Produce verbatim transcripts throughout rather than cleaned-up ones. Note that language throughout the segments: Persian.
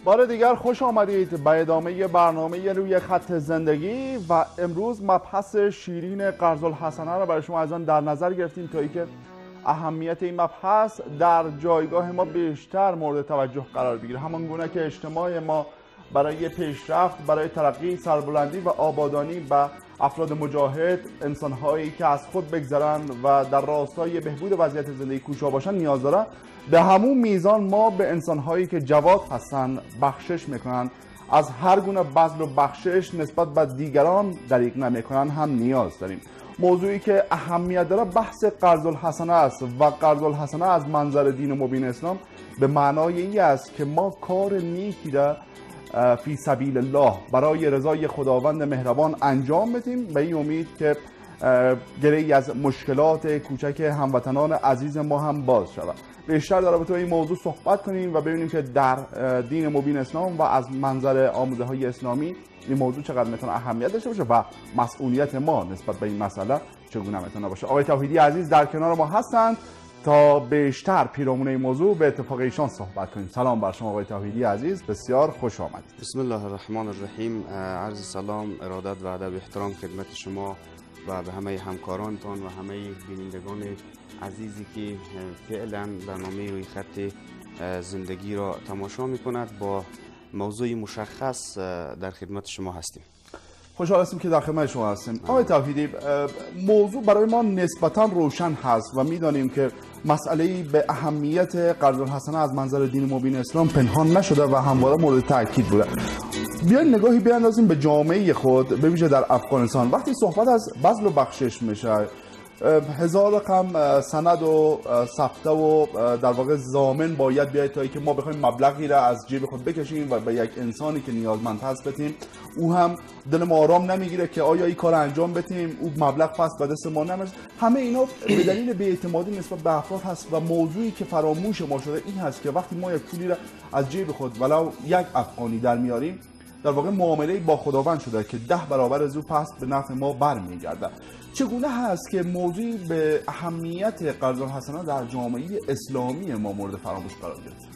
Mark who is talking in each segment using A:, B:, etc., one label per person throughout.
A: بار دیگر خوش آمدید به ادامه برنامه روی خط زندگی و امروز مبحث شیرین قرض‌الحسنه را برای شما عزیزان در نظر گرفتیم تا اینکه اهمیت این مبحث در جایگاه ما بیشتر مورد توجه قرار بگیره، همان گونه که اجتماع ما برای پیشرفت، برای ترقی، سربلندی و آبادانی به افراد مجاهد، انسان‌هایی که از خود بگذرند و در راستای بهبود وضعیت زندگی کوشا باشند نیاز دارند. به همون میزان ما به انسان‌هایی که جواد هستند بخشش میکنند، از هر گونه بذل و بخشش نسبت به دیگران دریغ نمیکنند هم نیاز داریم. موضوعی که اهمیت داره بحث قرض‌الحسنه است و قرض‌الحسنه از منظر دین مبین اسلام به معنای این است که ما کار نیکی را فی سبیل الله برای رضای خداوند مهربان انجام بدیم به این امید که گره‌ای از مشکلات کوچک هموطنان عزیز ما هم باز شود. بیشتر در رابطه با این موضوع صحبت کنیم و ببینیم که در دین مبین اسلام و از منظر آموزه‌های اسلامی این موضوع چقدر میتونه اهمیت داشته باشه و مسئولیت ما نسبت به این مسئله چگونه میتونه باشه. آقای توحیدی عزیز در کنار ما هستند تا بیشتر پیرامون این موضوع به اتفاق ایشان صحبت کنیم. سلام بر شما آقای توحیدی عزیز، بسیار خوش آمدید.
B: بسم الله الرحمن الرحیم. عرض سلام، ارادت و ادب احترام خدمت شما و به همه همکارانتان و همه بینندگان عزیزی که فعلا برنامه روی خط زندگی را تماشا می‌کند. با موضوع مشخص در خدمت شما هستیم.
A: خوشحال هستیم که در خدمت شما هستیم. آقای توحیدی، موضوع برای ما نسبتاً روشن هست و می‌دانیم که مسئله به اهمیت قرض‌الحسنه از منظر دین مبین اسلام پنهان نشده و همواره مورد تاکید بوده. بیاین نگاهی بیاندازیم به جامعه خود، به ویژه در افغانستان. وقتی صحبت از بذل و بخشش میشه، هزار رقم سند و ثبته و در واقع ضامن باید بیاید تا اینکه ما بخوایم مبلغی را از جیب خود بکشیم و به یک انسانی که نیازمند هست بدیم. او هم دل ما آرام نمیگیره که آیا این کار انجام بدیم، او مبلغ پس به دست ما نمیاد. همه اینا به دلیل بی‌اعتمادی نسبت به افراد هست و موضوعی که فراموش ما شده این هست که وقتی ما یک پولی را از جیب خود ولو یک افغانی در میاریم، در واقع معامله با خداوند شده که ده برابر از او پس به نفع ما برمیگرده. چگونه هست که موضوعی به اهمیت قرض‌الحسنه در جامعه اسلامی ما مورد فراموش قرار گرفت؟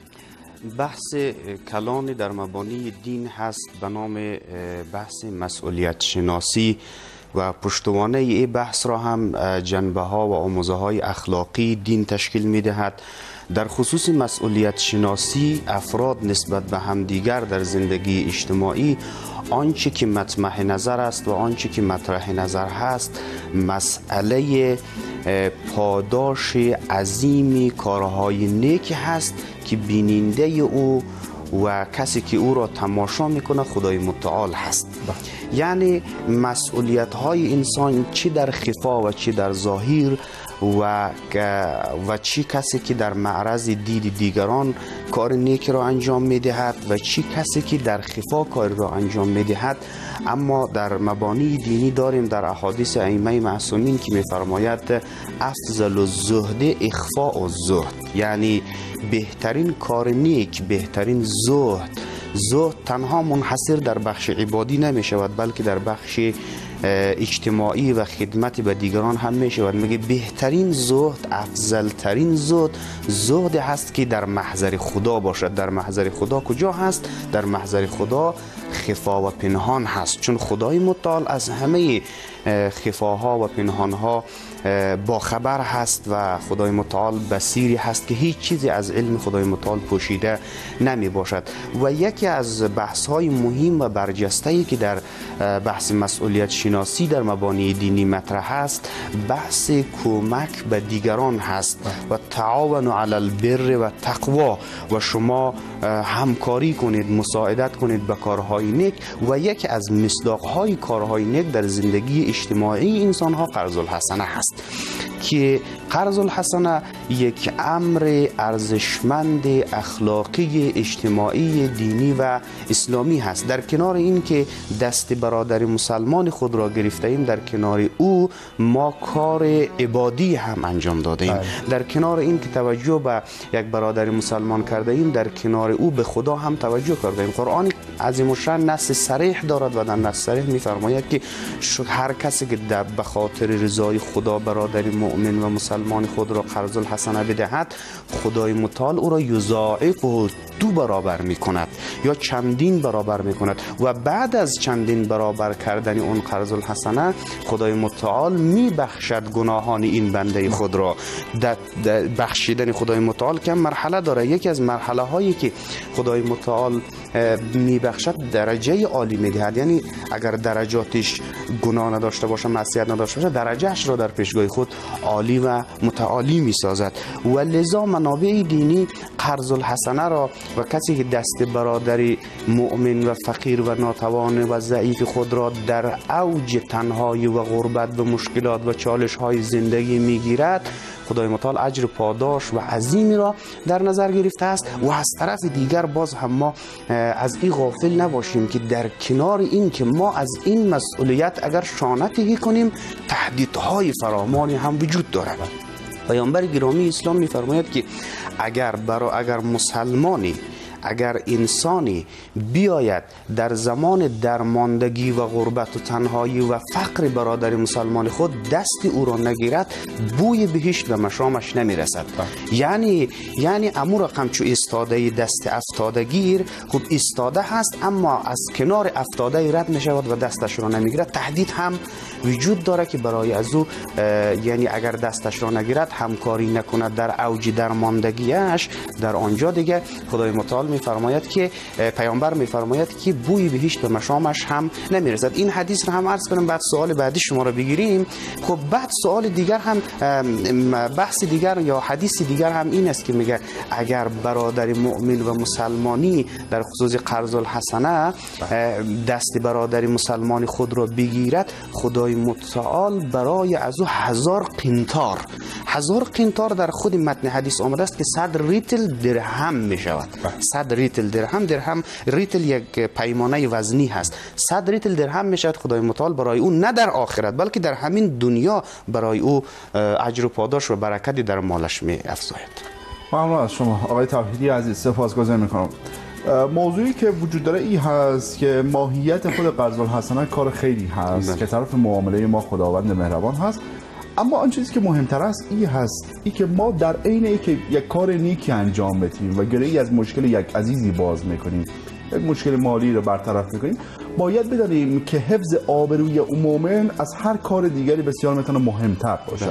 B: بحث کلان در مبانی دین هست به نام بحث مسئولیت شناسی و پشتوانه این بحث را هم جنبه ها و آموزه های اخلاقی دین تشکیل می دهد. در خصوص مسئولیت شناسی افراد نسبت به همدیگر در زندگی اجتماعی آنچه که مطمح نظر است و آنچه که مطرح نظر هست مسئله پاداش عظیم کارهای نیک هست که بیننده او و کسی که او را تماشا میکنه خدای متعال هست. یعنی مسئولیت های انسان چی در خفا و چی در ظاهر و و چی کسی که در معرض دید دیگران کار نیک را انجام میدهد و چی کسی که در خفا کار را انجام میدهد. اما در مبانی دینی داریم در احادیث ائمه معصومین که میفرماید افضل الزهد اخفاء الزهد، یعنی بهترین کار نیک، بهترین زهد. زهد تنها منحصر در بخش عبادی نمی شود بلکه در بخش اجتماعی و خدمت به دیگران هم می شود. میگه بهترین زهد، افضل ترین زهد زهد هست که در محضر خدا باشد. در محضر خدا کجا هست؟ در محضر خدا خفا و پنهان هست، چون خدای متعال از همه خفاها و پنهانها با خبر هست و خدای متعال بصیری هست که هیچ چیزی از علم خدای متعال پوشیده نمی باشد. و یکی از بحث های مهم و برجسته‌ای که در بحث مسئولیت شناسی در مبانی دینی مطرح است بحث کمک به دیگران هست و تعاونوا علی البر و تقوا، و شما همکاری کنید، مساعدت کنید به کارهای نیک. و یکی از مصداق‌های کارهای نیک در زندگی اجتماعی انسان ها قرض‌الحسنه هست که قرض‌الحسنه یک امر ارزشمند اخلاقی اجتماعی دینی و اسلامی هست. در کنار این که دست برادر مسلمان خود را گرفته ایم، در کنار او ما کار عبادی هم انجام داده ایم. در کنار این که توجه به یک برادر مسلمان کرده ایم، در کنار او به خدا هم توجه کرده ایم. قرآن عظیم الشأن نص صریح دارد و در نص صریح می‌فرماید که هر کسی که به خاطر رضای خدا برادر مؤمن و مسلمان خود را قرض الحسنه بدهد، خدای متعال او را یضاعف و دو برابر می‌کند یا چندین برابر می‌کند و بعد از چندین برابر کردن اون قرض الحسنه خدای متعال می‌بخشد گناهان این بنده خود را. بخشیدن خدای متعال که مرحله داره. یکی از مرحله هایی که خدای متعال میبخشد درجه عالی میدهد، یعنی اگر درجاتش گناه نداشته باشه، معصیت نداشته باشه، درجهش را در پیشگاه خود عالی و متعالی میسازد. و لذا منابع دینی قرض الحسنه را و کسی که دست برادری مؤمن و فقیر و ناتوان و ضعیف خود را در اوج تنهایی و غربت و مشکلات و چالش های زندگی میگیرد، خدای متعال اجر پاداش و عظیمی را در نظر گرفته است. و از طرف دیگر باز هم ما از این غافل نباشیم که در کنار این که ما از این مسئولیت اگر شانه تهی کنیم، تهدیدهای فراوانی هم وجود دارد. پیامبر گرامی اسلام می‌فرماید که اگر برای اگر مسلمانی اگر انسانی بیاید در زمان درماندگی و غربت و تنهایی و فقر برادر مسلمان خود دست او را نگیرد، بوی بهشت به مشامش نمیرسد. یعنی یعنی امور رقم چو استاده دست افتاده گیر، خب استاده هست اما از کنار افتاده رد میشود و دستش را نمیگیرد. تهدید هم وجود داره که برای از او یعنی اگر دستش را نگیرد، همکاری نکند در اوج درماندگیش، در آنجا دیگه خدای متعال میفرماید که پیامبر میفرماید که بوی بهشت به مشامش هم نمیرسد. این حدیث رو هم عرض کنم، بعد سوال بعدی شما رو بگیریم. خب بعد سوال دیگر هم، بحث دیگر یا حدیث دیگر هم این است که میگه اگر برادر مؤمن و مسلمانی در خصوص قرض الحسنه دست برادر مسلمان خود را بگیرد، خدای متعال برای از او هزار قنطار هزار قنطار در خود متن حدیث آمده است که صد ریتل درهم می شود. صد ریتل درهم درهم ریتل یک پیمانه وزنی هست. صد ریتل درهم می شود خدای متعال برای او، نه در آخرت بلکه در همین دنیا برای او اجر و پاداش و برکتی در مالش می افزاید.
A: ممنون از شما آقای توحیدی عزیز، سپاسگزاری میکنم. موضوعی که وجود داره این هست که ماهیت خود قرض الحسنه کار خیری هست بله. که طرف معامله ما خداوند مهربان هست، اما آن چیزی که مهمتر است این هست این که ما در عین اینکه یک کار نیکی انجام بدیم و گره‌ای از مشکل یک عزیزی باز میکنیم، یک مشکل مالی رو برطرف میکنیم، باید بدانیم که حفظ آبروی اون مؤمن از هر کار دیگری بسیار میتونه مهمتر باشه.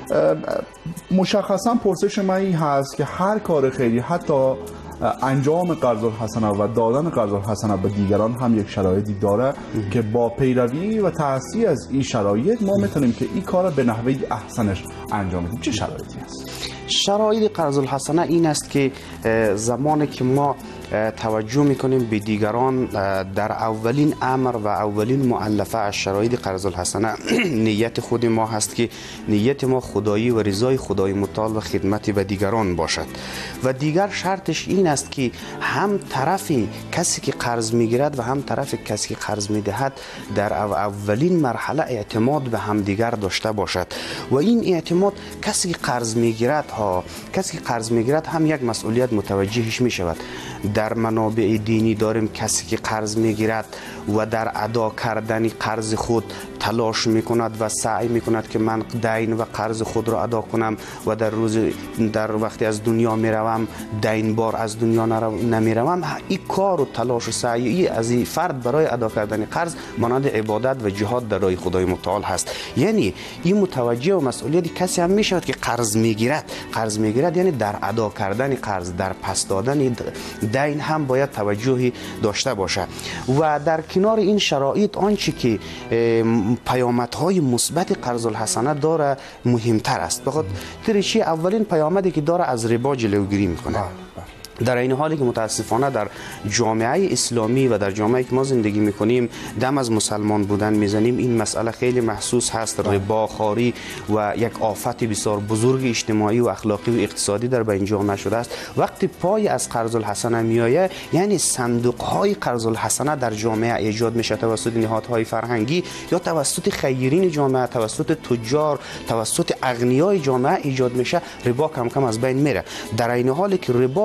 A: مشخصا پرسش من این هست که هر کار خیری، حتی انجام قرض الحسنه و دادن قرض الحسنه به دیگران هم یک شرایطی داره که با پیروی و تأسیس از این شرایط ما میتونیم که این کار به نحوه احسنش انجام بدیم. چه شرایطی هست؟
B: شرایط قرض الحسنه این است که زمانی که ما توجه میکنیم به دیگران، در اولین امر و اولین مؤلفه از شرایط قرض الحسنه نیت خود ما هست که نیت ما خدایی و رضای خدای متعال و خدمت به دیگران باشد. و دیگر شرطش این است که هم طرف کسی که قرض میگیرد و هم طرف کسی که قرض میدهد در اولین مرحله اعتماد به هم دیگر داشته باشد. و این اعتماد کسی که قرض میگیرد ها کسی که قرض میگیرد هم یک مسئولیت متوجهش میشود. در منابع دینی داریم کسی که قرض میگیرد و در ادا کردن قرض خود تلاش میکند و سعی میکند که من دین و قرض خود را ادا کنم و در روز در وقتی از دنیا میروم دین بار از دنیا نمیروم. این کار و تلاش و سعی از این فرد برای ادا کردن قرض مانند عبادت و جهاد در راه خدای متعال هست. یعنی این متوجه و مسئولیت کسی هم میشود که قرض میگیرد قرض میگیرد یعنی در ادا کردن قرض، در پس دادن دین هم باید توجهی داشته باشه. و در کنار این شرایط آنچه که پیامدهای مثبت قرض الحسنه داره مهمتر است. بخاطر چی؟ اولین پیامدی که داره از ربا جلوگیری میکنه. در این حالی که متاسفانه در جامعه اسلامی و در جامعه که ما زندگی میکنیم دم از مسلمان بودن میزنیم، این مسئله خیلی محسوس هست. رباخواری و یک آفت بسیار بزرگ اجتماعی و اخلاقی و اقتصادی در بین جامعه شده است. وقتی پای از قرض الحسنه میآید، یعنی صندوق های قرض الحسنه در جامعه ایجاد میشه توسط نهادهای فرهنگی یا توسط خیرین جامعه، توسط تجار، توسط اغنیای جامعه ایجاد میشه، ربا کم کم از بین میره. در این حالی که ربا بزرگ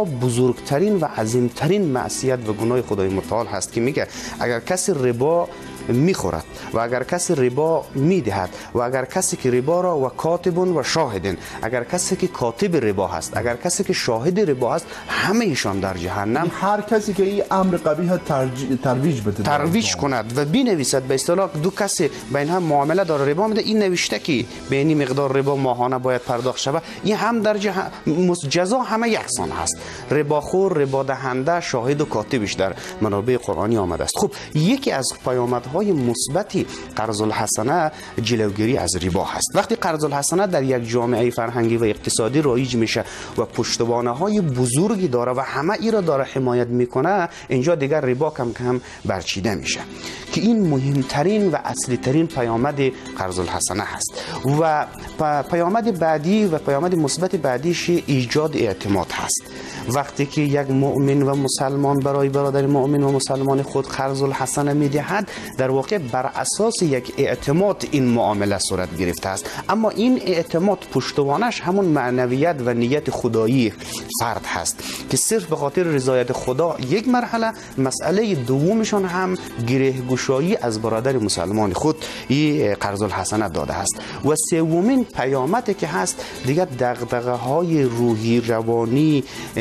B: بزرگترین و عظیمترین معصیت و گناه خدای متعال هست که میگه اگر کسی ربا میخورد و اگر کسی ربا میدهد و اگر کسی که ربا را و کاتبون و شاهدین، اگر کسی که کاتب ربا هست، اگر کسی که شاهد ربا هست، همه ایشان در جهنم.
A: هر کسی که این امر قبیح ترویج بده،
B: ترویج کند و بنویسد، به اصطلاح دو کسی بین هم معامله داره ربا میده، این نوشته که به این مقدار ربا ماهانه باید پرداخت شود، این هم در جهنم جزا همه یکسان هست. رباخور، ربا دهنده، شاهد و کاتبش در منابع قرآنی آمده است. خب یکی از پیامدهای مثبت قرض الحسنه جلوگیری از ربا هست. وقتی قرض الحسنه در یک جامعه فرهنگی و اقتصادی رایج میشه و پشتوانه های بزرگی داره و همه ای را داره حمایت میکنه، اینجا دیگر ربا کم کم برچیده میشه که این مهمترین و اصلی ترین پیامد قرض الحسنه هست. و پیامد بعدی و پیامد مثبت بعدیش ایجاد اعتماد هست. وقتی که یک مؤمن و مسلمان برای برادر مؤمن و مسلمان خود قرض الحسنه میدهد، در واقع بر اساس یک اعتماد این معامله صورت گرفته است. اما این اعتماد پشتوانش همون معنویت و نیت خدایی فرد هست که صرف به خاطر رضایت خدا. یک مرحله مسئله دومشان هم گره‌گشایی از برادر مسلمان خود این قرض الحسنه داده است. و سومین پیامدی که هست دیگر دغدغه های روحی روانی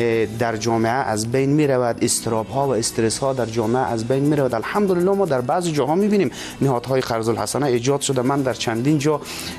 B: در جامعه از بین می رود، استراب ها و استرس ها در جامعه از بین می رود. الحمدلله ما در بعضی جاها می بینیم نهادهای قرض الحسنه ایجاد شده. من در چندین جا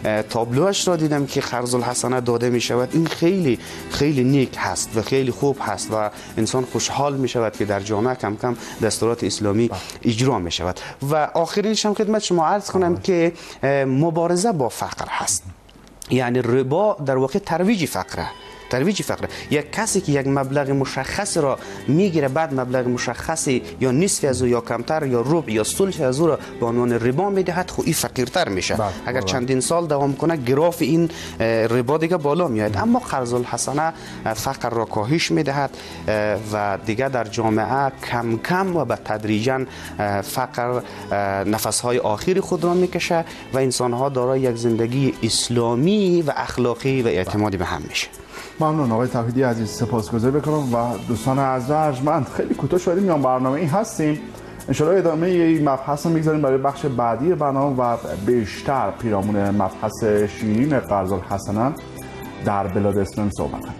B: تابلوش را دیدم که قرض الحسنه داده می شود. این خیلی خیلی نیک هست و خیلی خوب هست و انسان خوشحال می شود که در جامعه کم کم دستورات اسلامی اجرا می شود. و آخرینش هم خدمت شما عرض کنم که مبارزه با فقر هست. یعنی ربا در واقع ترویج فقره. ترویج فقر. یک کسی که یک مبلغ مشخص را میگیره، بعد مبلغ مشخصی یا نصف از او یا کمتر یا ربع یا ثلث از او را به عنوان ربا میدهد، خب این فقیرتر میشه. اگر چندین سال دوام کنه گراف این ربا دیگه بالا میاد. اما قرض الحسنه فقر را کاهش میدهد و دیگه در جامعه کم کم و به تدریجا فقر نفسهای آخری خود را میکشه و انسان ها دارای یک زندگی اسلامی و اخلاقی و اعتمادی به هم میشه.
A: ممنون آقای توحیدی عزیز، سپاسگزاری بکنم. و دوستان عزیز ارجمند، خیلی کوتاه شدیم میان برنامه این هستیم. انشاءالله ادامه این مبحث رو میگذاریم برای بخش بعدی برنامه و بیشتر پیرامون مبحث شیرین قرض الحسنه در بلاد اسلام صحبت کنیم.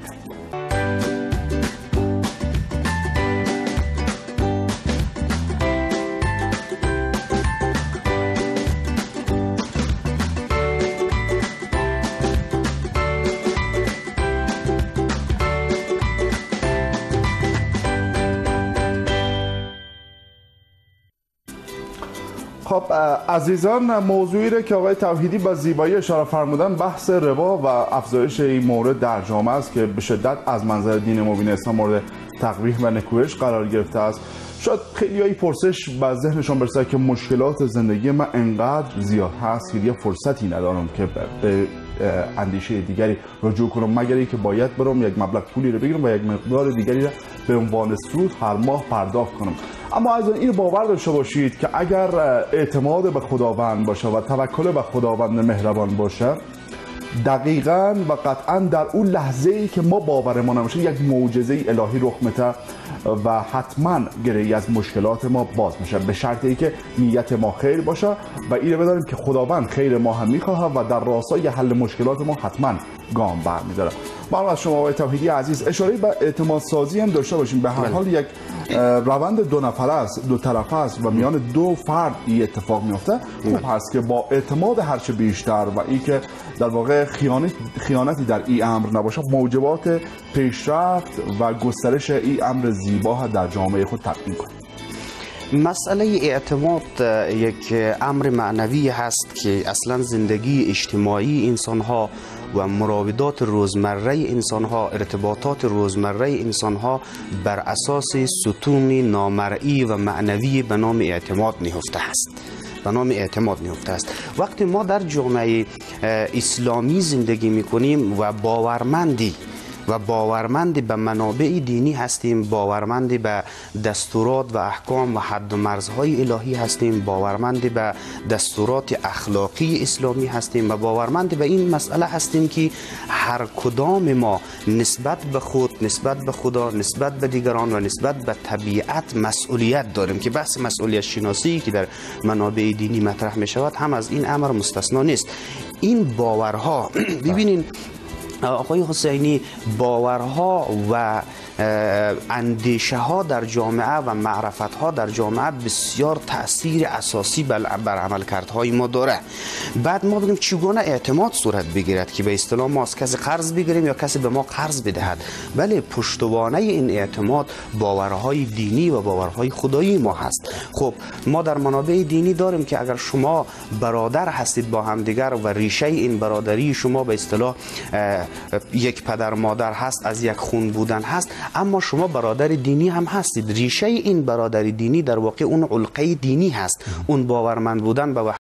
A: خب عزیزان، موضوعی را که آقای توحیدی با زیبایی اشاره فرمودن بحث ربا و افزایش این مورد در جامعه است که به شدت از منظر دین مبین اسلام مورد تقبیح و نکوهش قرار گرفته است. شاید خیلی هایی پرسش به ذهنشان برسه که مشکلات زندگی من انقدر زیاد هست که یه فرصتی ندارم که به اندیشه دیگری رجوع کنم، مگر اینکه باید برم یک مبلغ پولی رو بگیرم و یک مقدار دیگری رو به عنوان سود هر ماه پرداخت کنم. اما از این باور داشته باشید که اگر اعتماد به خداوند باشه و توکل به خداوند مهربان باشه، دقیقاً و قطعاً در اون لحظه ای که ما باورمان نمیشه یک معجزه الهی رخ میده و حتما گره‌ای از مشکلات ما باز میشه، به شرطی که نیت ما خیر باشه و اینو بدانیم که خداوند خیر ما هم میخواه و در راستای حل مشکلات ما حتما گام برمی‌داره. ممنون از شما آقای توحیدی عزیز. اشاره به اعتماد سازی هم داشته باشیم. به هر حال یک روند دو نفره است، دو طرفه است و میان دو فرد این اتفاق میفته. خوب هست که با اعتماد هرچه بیشتر و این که در واقع خیانت خیانتی در این امر نباشه، موجبات پیشرفت و گسترش این امر زیبا در جامعه خود تبیین کنیم.
B: مسئله اعتماد یک امر معنوی هست که اصلا زندگی اجتماعی انسان ها و مراودات روزمره انسان ها، ارتباطات روزمره انسان ها بر اساس ستون نامرئی و معنوی به نام اعتماد نهفته است. به نام اعتماد نهفته است. وقتی ما در جامعه اسلامی زندگی میکنیم و باورمندی و باورمند به منابع دینی هستیم، باورمند به دستورات و احکام و حد و مرزهای الهی هستیم، باورمند به دستورات اخلاقی اسلامی هستیم و باورمند به این مسئله هستیم که هر کدام ما نسبت به خود، نسبت به خدا، نسبت به دیگران و نسبت به طبیعت مسئولیت داریم که بحث مسئولیت شناسی که در منابع دینی مطرح می شود هم از این امر مستثنا نیست. این باورها ببینین آقای حسینی، باورها و اندیشه ها در جامعه و معرفت ها در جامعه بسیار تأثیر اساسی بر عملکردهای ما داره. بعد ما بگیم چگونه اعتماد صورت بگیرد که به اصطلاح ما از کسی قرض بگیریم یا کسی به ما قرض بدهد. بله، پشتوانه این اعتماد باورهای دینی و باورهای خدایی ما هست. خب ما در منابع دینی داریم که اگر شما برادر هستید با همدیگر و ریشه این برادری شما به اصطلاح یک پدر مادر هست، از یک خون بودن هست، اما شما برادر دینی هم هستید. ریشه این برادری دینی در واقع اون علقه دینی هست، اون باورمند بودن به